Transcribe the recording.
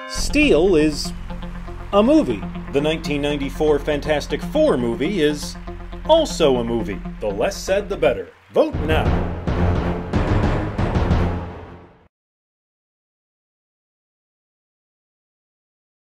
Steel is a movie. The 1994 Fantastic Four movie is also a movie. The less said, the better. Vote now.